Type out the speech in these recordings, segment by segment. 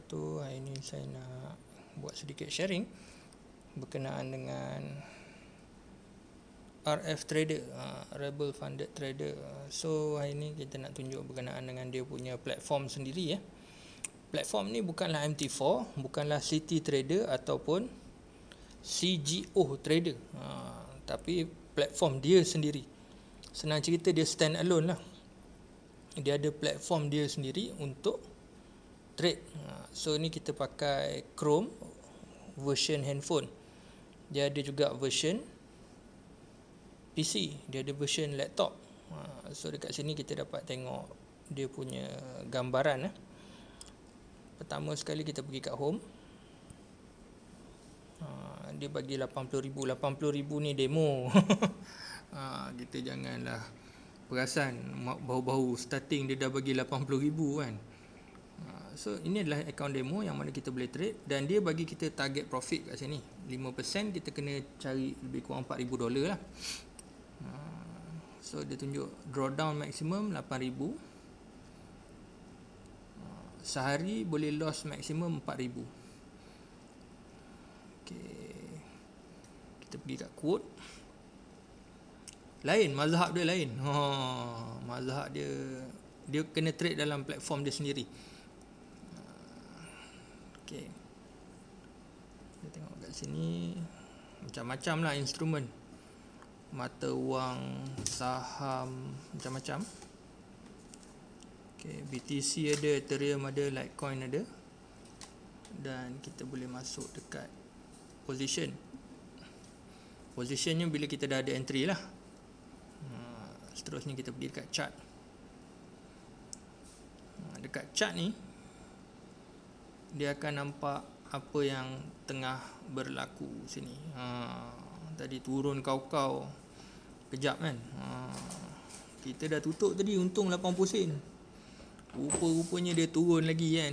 wabarakatuh. Hari ini saya nak buat sedikit sharing berkenaan dengan RF Trader, Rebel Funded Trader. So hari ini kita nak tunjuk berkenaan dengan dia punya platform sendiri ya. Platform ni bukanlah MT4, bukanlah City Trader ataupun CGO Trader, tapi platform dia sendiri. Senang cerita, dia stand alone lah. Dia ada platform dia sendiri untuk trade. So ni kita pakai Chrome version handphone. Dia ada juga version PC, dia ada version laptop. So dekat sini kita dapat tengok dia punya gambaran. Pertama sekali kita pergi kat home. Dia bagi 80,000. 80,000 ni demo. Kita janganlah perasan baru-baru starting dia dah bagi 80,000 kan. So ini adalah akaun demo yang mana kita boleh trade, dan dia bagi kita target profit kat sini 5%. Kita kena cari lebih kurang $4,000 lah. So dia tunjuk drawdown maksimum 8,000. Sehari boleh loss maksimum 4,000. Okay. Kita pergi kat quote. Lain, mazhab dia lain. Mazhab dia kena trade dalam platform dia sendiri. Okay. Kita tengok kat sini macam-macam lah instrumen, mata wang, saham, macam-macam. Okay, BTC ada, Ethereum ada, Litecoin ada. Dan kita boleh masuk dekat position. Positionnya bila kita dah ada entry lah. Seterusnya kita pergi dekat chart. Dekat chart ni dia akan nampak apa yang tengah berlaku sini. Tadi turun kau-kau kejap kan. Kita dah tutup tadi untung 80 sen. Rupa-rupanya dia turun lagi kan.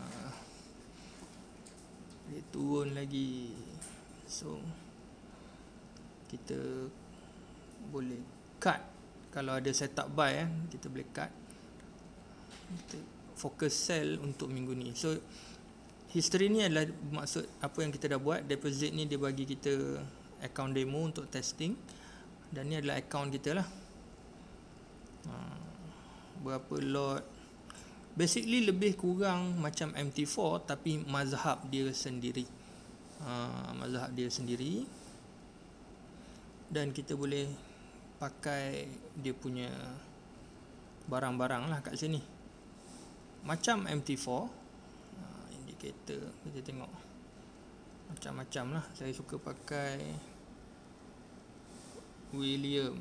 Dia turun lagi. So kita boleh cut. Kalau ada setup buy kita boleh cut. Kita fokus sell untuk minggu ni. So history ni adalah maksud apa yang kita dah buat. Deposit ni dia bagi kita account demo untuk testing, dan ni adalah account kita lah. Berapa lot, basically lebih kurang macam MT4 tapi mazhab dia sendiri. Mazhab dia sendiri. Dan kita boleh pakai dia punya barang-barang lah kat sini. Macam MT4, indikator kita tengok macam-macam lah. Saya suka pakai William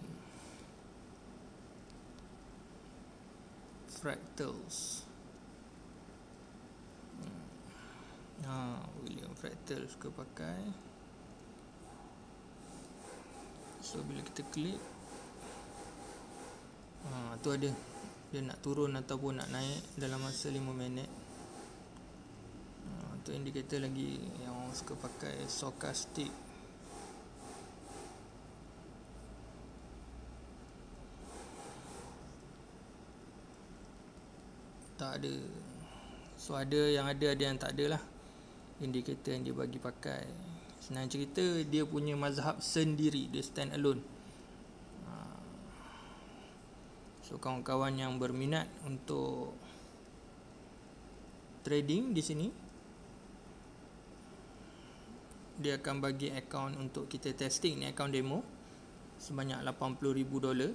Fractals. William Fractals suka pakai. So bila kita klik, tu ada dia nak turun ataupun nak naik dalam masa 5 minit. Tu indikator lagi yang orang suka pakai, stochastic. Tak ada. So ada yang ada yang tak ada lah indikator yang dia bagi pakai. Senang cerita, dia punya mazhab sendiri, dia stand alone. So kawan-kawan yang berminat untuk trading di sini, dia akan bagi akaun untuk kita testing. Ni akaun demo sebanyak $80,000.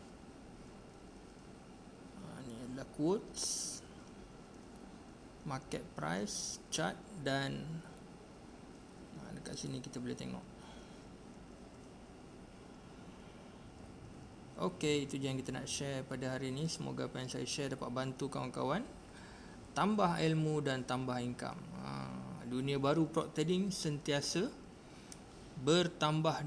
Ni adalah quotes, market price, chart, dan dekat sini kita boleh tengok. Okey, itu je yang kita nak share pada hari ini. Semoga apa yang saya share dapat bantu kawan-kawan tambah ilmu dan tambah income. Dunia baru prop trading sentiasa bertambah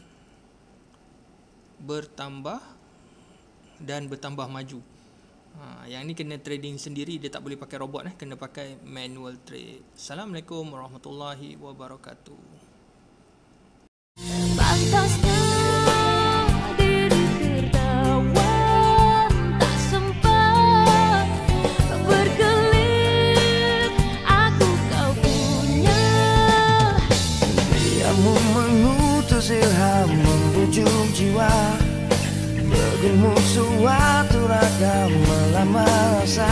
bertambah maju. Yang ni kena trading sendiri, dia tak boleh pakai robot, kena pakai manual trade. Assalamualaikum warahmatullahi wabarakatuh. Pantasnya diri tertawa, tak sempat berkelit aku ilham membujuk jiwa, bergumul suatu ragam melamar rasa.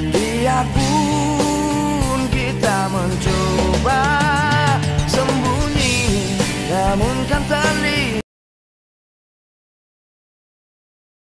Biarpun kita mencoba sembunyi, namun kan